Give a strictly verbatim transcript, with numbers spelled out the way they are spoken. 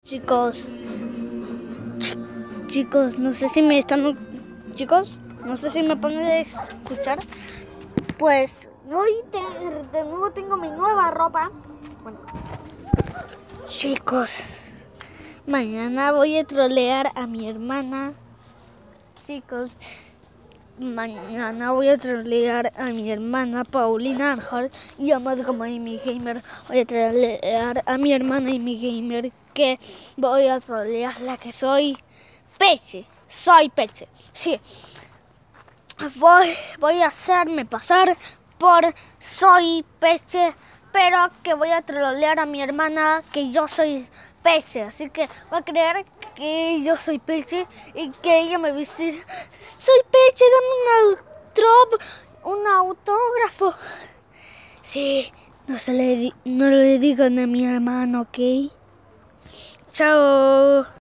Chicos, ch- chicos, no sé si me están, chicos, no sé si me ponen a escuchar. Pues hoy de, de nuevo tengo mi nueva ropa. Bueno, chicos, mañana voy a trolear a mi hermana. Chicos, mañana voy a trolear a mi hermana Paulina Arjal, llamada como Amy Gamer. Voy a trolear a mi hermana Amy Gamer, que voy a trolearla, que soy Peche. Soy Peche, sí. Voy, voy a hacerme pasar por soy Peche, pero que voy a trolear a mi hermana que yo soy Peche. Así que va a creer que yo soy Peche y que ella me va a decir: soy Peche, dame un, autrop, un autógrafo. Sí, no, se le, no le digan a mi hermano, ¿ok? Chao.